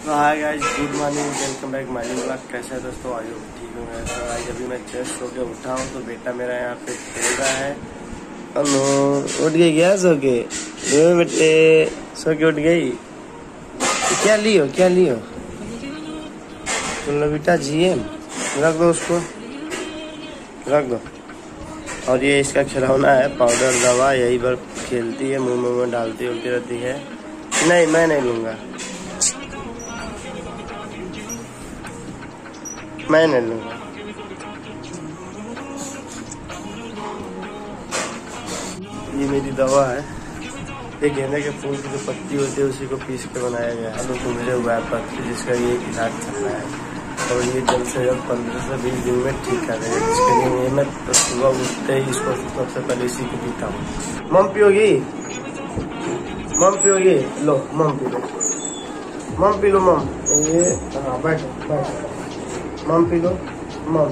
तो hi guys, good morning, welcome back my new blog. कैसे है दोस्तों? आई होप ठीक होंगे। तो आज अभी मैं जस्ट सो के उठा हूँ, तो बेटा मेरा यहाँ पे खेल रहा है। हेलो, उठ गई क्या सो के? बेटे सो के उठ गई। क्या लियो बोलो बेटा, GM रख दो, उसको रख दो। और ये इसका खिलौना है, पाउडर दवा, यही पर खेलती है, मुंह में डालती उलती रहती है। नहीं, मैं नहीं लूँगा, मैं नहीं लूँगा। ये मेरी दवा है, ये गेंदे के फूल की जो पत्ती होती है उसी को पीस के बनाया गया है। तो मुझे हुआ है पत्ती, जिसका ये इलाज चल रहा है और ये जल्द से जल्द 15 से 20 दिन में ठीक कर देगा। जिसके लिए मैं तो सुबह उठते ही इसको सबसे पहले इसी को पीता हूँ। मम पियोगी? लो मम पी लो, मम। ये हाँ, बैठो मम पी लो, मम।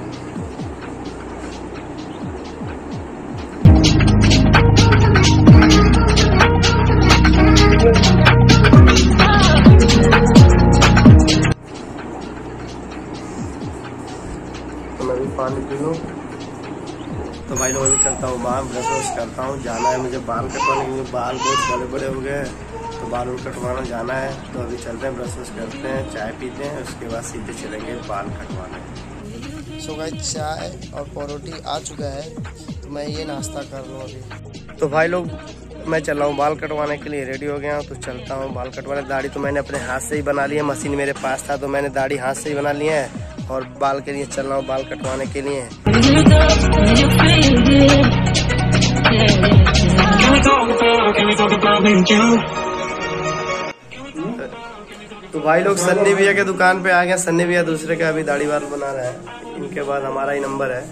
तो मैं भी पानी पी लूँ। तो भाई लोग, अभी चलता हूँ बाहर, ब्रश करता हूँ। जाना है मुझे बाल कटवाने, क्योंकि बाल बहुत बड़े बड़े हो गए हैं, तो बाल कटवाना जाना है। तो अभी चलते हैं, ब्रश करते हैं, चाय पीते हैं, उसके बाद सीधे चलेंगे बाल कटवाने। सो गाइस, चाय और परोठी आ चुका है, तो मैं ये नाश्ता कर लूँ अभी। तो भाई लोग, मैं चल रहा हूँ बाल कटवाने के लिए, रेडी हो गया हूँ, तो चलता हूँ बाल कटवाने। दाढ़ी तो मैंने अपने हाथ से ही बना ली है, मशीन मेरे पास था, तो मैंने दाढ़ी हाथ से ही बना ली है। और बाल के लिए चल रहा हूँ, बाल कटवाने के लिए। तो भाई लोग, सन्नी भैया के दुकान पे आ गए। सन्नी भैया दूसरे का अभी दाढ़ी बाल बना रहा है, इनके बाद हमारा ही नंबर है।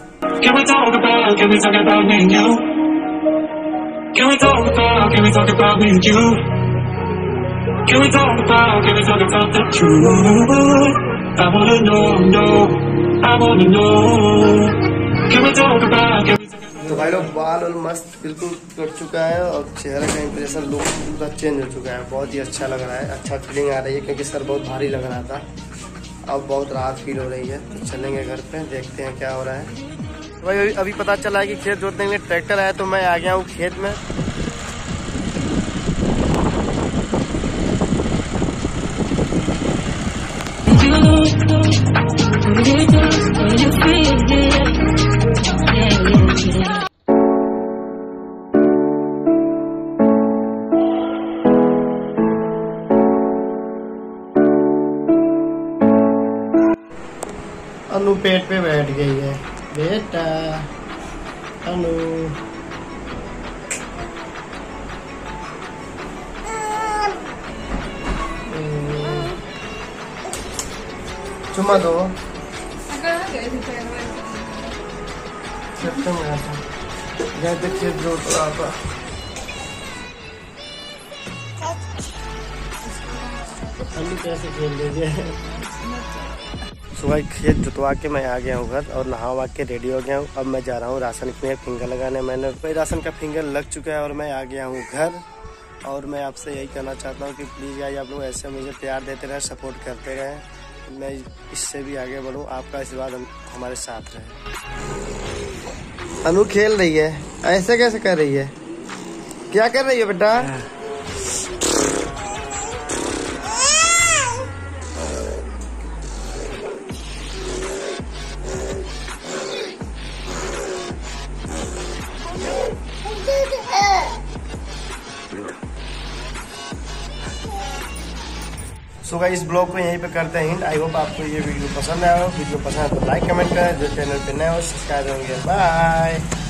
तो भाई लोग, बाल और मस्त बिल्कुल कट चुका है और चेहरे का इंप्रेशन लुक पूरा चेंज हो चुका है। बहुत ही अच्छा लग रहा है, अच्छा फीलिंग आ रही है, क्योंकि सर बहुत भारी लग रहा था, अब बहुत राहत फील हो रही है। तो चलेंगे घर पे, देखते हैं क्या हो रहा है। तो भाई अभी पता चला है कि खेत जोतने के लिए ट्रैक्टर आया, तो मैं आ गया हूँ खेत में। अनु पेट पे बैठ गई है, बेटा अनु। चुम्मा दो। गए थे खेत जोत रहा था। अनु कैसे खेल लीजिए। सुबह खेत जुतवा के मैं आ गया हूँ घर, और नहा वहा के रेडी हो गया हूँ। अब मैं जा रहा हूँ राशन के फिंगर लगाने। मैंने भाई राशन का फिंगर लग चुका है और मैं आ गया हूँ घर। और मैं आपसे यही कहना चाहता हूँ कि प्लीज़ यार, आप लोग ऐसे मुझे प्यार देते रहे, सपोर्ट करते रहे, मैं इससे भी आगे बढ़ूँ। आपका आशीर्वाद हमारे साथ रहे। अनु खेल रही है, ऐसे कैसे कर रही है? क्या कर रही है बेटा? सो गाइस, इस ब्लॉग को यहीं पे करते हैं हिंट। आई होप आपको ये वीडियो पसंद आया हो। वीडियो पसंद है तो लाइक कमेंट करें, जो चैनल पे नए हो सब्सक्राइब करेंगे। बाय।